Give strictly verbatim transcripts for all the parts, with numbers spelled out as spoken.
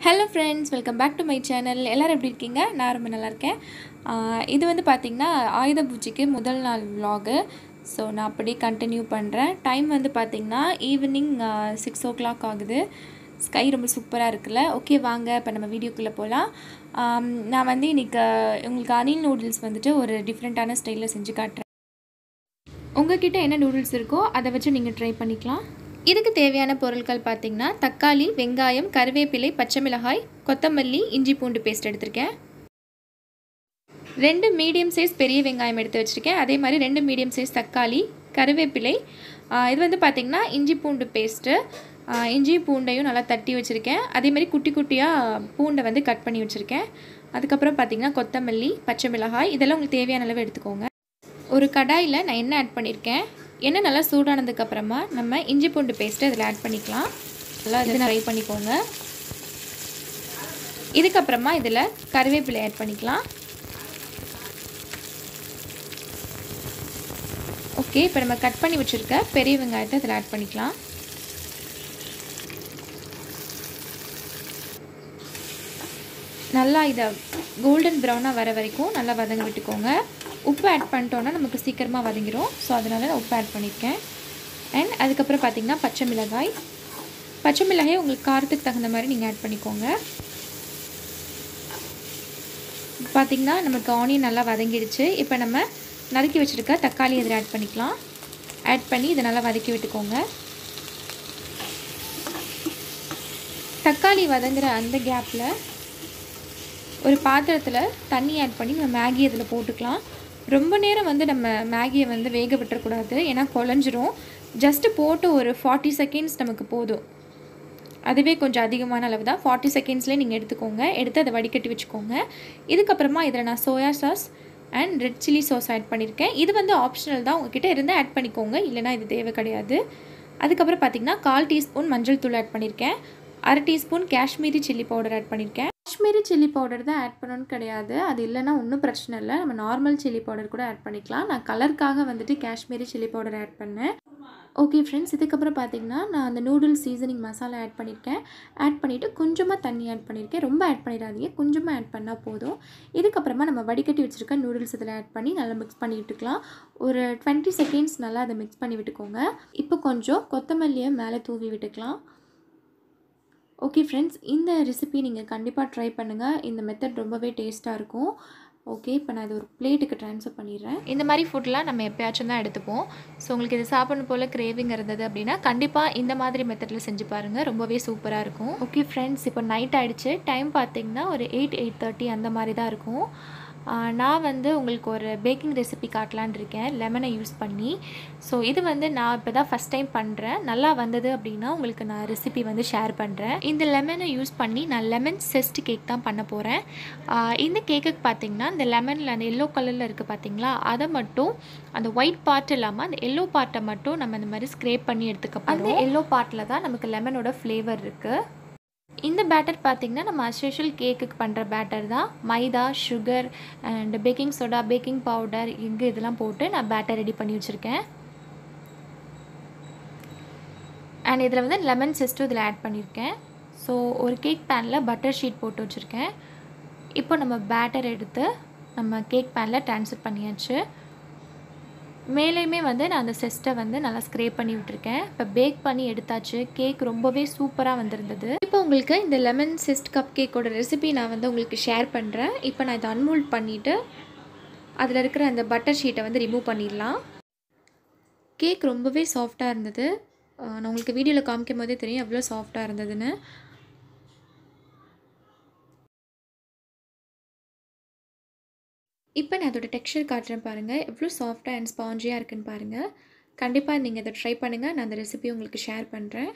Hello friends, welcome back to my channel. எல்லாரும் எப்படி இருக்கீங்க? நான் ரொம்ப நல்லா இருக்கேன். இது வந்து பாத்தீங்கன்னா ஆயுத பூஜைக்கு முதல் நாள் vlog. ஸோ நான் அப்படியே கண்டினியூ பண்ணுறேன். டைம் வந்து பார்த்தீங்கன்னா ஈவினிங் சிக்ஸ் ஓ கிளாக் ஆகுது. ஸ்கை ரொம்ப சூப்பராக இருக்குல்ல. ஓகே வாங்க இப்போ நம்ம வீடியோக்குள்ளே போகலாம். நான் வந்து இன்றைக்கி உங்களுக்கு அனில் நூடுல்ஸ் வந்துட்டு ஒரு டிஃப்ரெண்ட்டான ஸ்டைலில் செஞ்சு காட்டுறேன். உங்கள்கிட்ட என்ன நூடுல்ஸ் இருக்கோ அதை வச்சு நீங்கள் ட்ரை பண்ணிக்கலாம். இதுக்கு தேவையான பொருட்கள் பார்த்திங்கன்னா தக்காளி, வெங்காயம், கருவேப்பிலை, பச்சை மிளகாய், கொத்தமல்லி, இஞ்சி பூண்டு பேஸ்ட் எடுத்திருக்கேன். ரெண்டு மீடியம் சைஸ் பெரிய வெங்காயம் எடுத்து வச்சுருக்கேன். அதே மாதிரி ரெண்டு மீடியம் சைஸ் தக்காளி, கருவேப்பிலை, இது வந்து பார்த்திங்கன்னா இஞ்சி பூண்டு பேஸ்ட்டு, இஞ்சி பூண்டையும் நல்லா தட்டி வச்சுருக்கேன். அதே மாதிரி குட்டி குட்டியாக பூண்டை வந்து கட் பண்ணி வச்சுருக்கேன். அதுக்கப்புறம் பார்த்திங்கன்னா கொத்தமல்லி, பச்சை மிளகாய், இதெல்லாம் உங்களுக்கு தேவையான அளவு எடுத்துக்கோங்க. ஒரு கடாயில் நான் எண்ணெய் ஆட் பண்ணியிருக்கேன். எண்ணெய் நல்லா சூடானதுக்கப்புறமா நம்ம இஞ்சி பூண்டு பேஸ்ட்டு இதில் ஆட் பண்ணிக்கலாம். நல்லா இதை ஃப்ரை பண்ணிக்கோங்க. இதுக்கப்புறமா இதில் கருவேப்பிலை ஆட் பண்ணிக்கலாம். ஓகே, இப்போ நம்ம கட் பண்ணி வச்சுருக்க பெரிய வெங்காயத்தை இதில் ஆட் பண்ணிக்கலாம். நல்லா இதை கோல்டன் ப்ரௌனாக வர வரைக்கும் நல்லா வதங்க விட்டுக்கோங்க. உப்பு ஆட் பண்ணிட்டோன்னா நமக்கு சீக்கிரமாக வதங்கிடும். ஸோ அதனால் நான் உப்பு ஆட் பண்ணியிருக்கேன். அண்ட் அதுக்கப்புறம் பார்த்திங்கன்னா பச்சை மிளகாய் பச்சை மிளகாய் உங்களுக்கு காரத்துக்கு தகுந்த மாதிரி நீங்கள் ஆட் பண்ணிக்கோங்க. பார்த்திங்கன்னா நமக்கு ஆனியன் நல்லா வதங்கிடுச்சு. இப்போ நம்ம நறுக்கி வச்சுருக்க தக்காளி இதில் ஆட் பண்ணிக்கலாம். ஆட் பண்ணி இதை நல்லா வதக்கி விட்டுக்கோங்க. தக்காளி வதங்குற அந்த கேப்பில் ஒரு பாத்திரத்தில் தண்ணி ஆட் பண்ணி நம்ம மேகி இதில் போட்டுக்கலாம். ரொம்ப நேரம் வந்து நம்ம மேகியை வந்து வேக விட்டுறக்கூடாது, ஏன்னா குழஞ்சிரும். ஜஸ்ட்டு போட்டு ஒரு ஃபார்ட்டி செகண்ட்ஸ் நமக்கு போதும். அதுவே கொஞ்சம் அதிகமான அளவு தான். ஃபார்ட்டி செகண்ட்ஸ்லேயே நீங்கள் எடுத்துக்கோங்க. எடுத்து அதை வடிகட்டி வச்சுக்கோங்க. இதுக்கப்புறமா இதில் நான் soya sauce and red chilli sauce add பண்ணியிருக்கேன். இது வந்து ஆப்ஷனல் தான், உங்கள்கிட்ட இருந்தால் ஆட் பண்ணிக்கோங்க, இல்லைனா இது தேவை கிடையாது. அதுக்கப்புறம் பார்த்திங்கன்னா கால் டீஸ்பூன் மஞ்சள் தூள் ஆட் பண்ணியிருக்கேன். அரை teaspoon Kashmiri chilli powder add பண்ணியிருக்கேன். காஷ்மீரி சில்லி பவுடர் தான் ஆட் பண்ணணும்னு கிடையாது, அது இல்லைனா ஒன்றும் பிரச்சனை இல்லை. நம்ம நார்மல் சில்லி பவுடர் கூட ஆட் பண்ணிக்கலாம். நான் கலருக்காக வந்துட்டு காஷ்மீரி சில்லி பவுடர் ஆட் பண்ணேன். ஓகே ஃப்ரெண்ட்ஸ், இதுக்கப்புறம் பார்த்திங்கன்னா நான் அந்த நூடுல்ஸ் சீசனிங் மசாலா ஆட் பண்ணியிருக்கேன். ஆட் பண்ணிவிட்டு கொஞ்சமாக தண்ணி ஆட் பண்ணியிருக்கேன். ரொம்ப ஆட் பண்ணிடாதீங்க, கொஞ்சமாக ஆட் பண்ணால் போதும். இதுக்கப்புறமா நம்ம வடிகட்டி வச்சுருக்க நூடுல்ஸ் இதில் ஆட் பண்ணி நல்லா மிக்ஸ் பண்ணி விட்டுக்கலாம். ஒரு டுவெண்ட்டி செகண்ட்ஸ் நல்லா அதை மிக்ஸ் பண்ணி விட்டுக்கோங்க. இப்போ கொஞ்சம் கொத்தமல்லியை மேலே தூவி விட்டுக்கலாம். ஓகே ஃப்ரெண்ட்ஸ், இந்த ரெசிபி நீங்கள் கண்டிப்பாக ட்ரை பண்ணுங்கள். இந்த மெத்தட் ரொம்பவே டேஸ்ட்டாக இருக்கும். ஓகே, இப்போ நான் இது ஒரு பிளேட்டுக்கு ட்ரான்ஸ்ஃபர் பண்ணிடுறேன். இந்த மாதிரி ஃபுட்லாம் நம்ம எப்போயாச்சும் தான் எடுத்துப்போம். ஸோ உங்களுக்கு இது சாப்பிடணும் போல் கிரேவிங் இருந்தது அப்படின்னா கண்டிப்பாக இந்த மாதிரி மெத்தடில் செஞ்சு பாருங்கள், ரொம்பவே சூப்பராக இருக்கும். ஓகே ஃப்ரெண்ட்ஸ், இப்போ நைட் ஆகிடுச்சு. டைம் பார்த்திங்கன்னா ஒரு எயிட் எயிட் தேர்ட்டி அந்த மாதிரி தான் இருக்கும். நான் வந்து உங்களுக்கு ஒரு பேக்கிங் ரெசிபி காட்டலான் இருக்கேன், லெமனை யூஸ் பண்ணி. ஸோ இது வந்து நான் இப்போ தான் ஃபஸ்ட் டைம் பண்ணுறேன். நல்லா வந்தது அப்படின்னா உங்களுக்கு நான் ரெசிபி வந்து ஷேர் பண்ணுறேன். இந்த லெமனை யூஸ் பண்ணி நான் லெமன் செஸ்ட் கேக் தான் பண்ண போகிறேன். இந்த கேக்குக்கு பார்த்திங்கன்னா இந்த லெமனில் அந்த எல்லோ கலரில் இருக்குது பார்த்திங்களா, அதை மட்டும் அந்த ஒயிட் பார்ட் இல்லாமல் அந்த எல்லோ பார்ட்டை மட்டும் நம்ம இந்த மாதிரி ஸ்க்ரேப் பண்ணி எடுத்துக்க. அந்த எல்லோ பார்ட்டில் தான் நமக்கு லெமனோட ஃப்ளேவர் இருக்குது. இந்த பேட்டர் பார்த்திங்கன்னா நம்ம அஸ்யூஷுவல் கேக்குக்கு பண்ணுற பேட்டர் தான். Maida, sugar and baking soda, baking powder, இங்கே இதெல்லாம் போட்டு நான் பேட்டர் ரெடி பண்ணி வச்சுருக்கேன். அண்ட் இதில் வந்து லெமன் செஸ்ட்டும் இதில் ஆட் பண்ணியிருக்கேன். ஸோ ஒரு கேக் பேனில் பட்டர் ஷீட் போட்டு வச்சுருக்கேன். இப்போ நம்ம பேட்டர் எடுத்து நம்ம கேக் பேனில் ட்ரான்ஸ்ஃபர் பண்ணியாச்சு. மேலேயுமே வந்து நான் அந்த செஸ்ட்டை வந்து நல்லா ஸ்க்ரேப் பண்ணி விட்டுருக்கேன். இப்போ பேக் பண்ணி எடுத்தாச்சு. கேக் ரொம்பவே சூப்பராக வந்திருந்தது. இப்போ உங்களுக்கு இந்த லெமன் செஸ்ட் கப் கேக்கோட ரெசிபி நான் வந்து உங்களுக்கு ஷேர் பண்ணுறேன். இப்போ நான் இதை அன்மோல்ட் பண்ணிவிட்டு அதில் இருக்கிற அந்த பட்டர் ஷீட்டை வந்து ரிமூவ் பண்ணிடலாம். கேக் ரொம்பவே சாஃப்டாக இருந்தது. நான் உங்களுக்கு வீடியோவில் காமிக்கும் போதே தெரியும் எவ்வளோ சாஃப்டாக இருந்ததுன்னு. இப்போ நான் அதோட டெக்ஸ்சர் காட்டுறேன் பாருங்கள், எவ்வளோ சாஃப்டாக அண்ட் ஸ்பாஞ்சியாக இருக்குன்னு பாருங்கள். கண்டிப்பாக நீங்கள் இதை ட்ரை பண்ணுங்கள். நான் அந்த ரெசிபி உங்களுக்கு ஷேர் பண்ணுறேன்.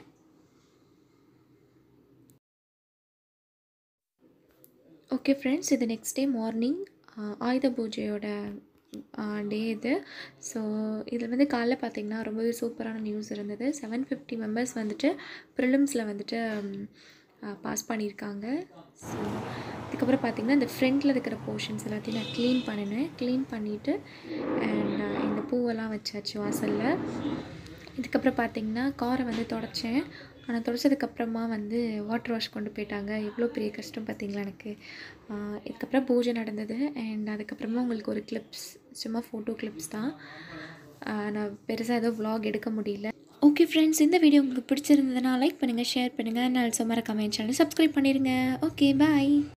ஓகே ஃப்ரெண்ட்ஸ், இது நெக்ஸ்ட் டே மார்னிங் ஆயுத பூஜையோட டே இது. ஸோ இதில் வந்து காலைல பார்த்திங்கன்னா ரொம்பவே சூப்பரான நியூஸ் இருந்தது. செவன் ஃபிஃப்டி மெம்பர்ஸ் வந்துட்டு ப்ரிலிம்ஸில் வந்துட்டு பாஸ் பண்ணியிருக்காங்க. ஸோ அதுக்கப்புறம் பார்த்திங்கன்னா இந்த ஃப்ரண்ட்டில் இருக்கிற போர்ஷன்ஸ் எல்லாத்தையும் நான் க்ளீன் பண்ணினேன். க்ளீன் பண்ணிவிட்டு அண்ட் இந்த பூவெல்லாம் வச்சாச்சு வாசலில். இதுக்கப்புறம் பார்த்திங்கன்னா காரை வந்து தொடச்சேன். ஆனால் துடைச்சதுக்கப்புறமா வந்து வாட்டர் வாஷ் கொண்டு போயிட்டாங்க. எவ்வளோ பெரிய கஷ்டம் பார்த்தீங்களா எனக்கு. இதுக்கப்புறம் பூஜை நடந்தது. அண்ட் அதுக்கப்புறமா உங்களுக்கு ஒரு கிளிப்ஸ், சும்மா ஃபோட்டோ கிளிப்ஸ் தான். நான் பெருசாக ஏதோ விலாக் எடுக்க முடியல. ஓகே ஃப்ரெண்ட்ஸ், இந்த வீடியோ உங்களுக்கு பிடிச்சிருந்ததுன்னா லைக் பண்ணுங்கள், ஷேர் பண்ணுங்கள், அண்ட் ஆல்சோ மறக்காம என் சேனலை சப்ஸ்கிரைப் பண்ணிடுங்க. ஓகே, பாய்.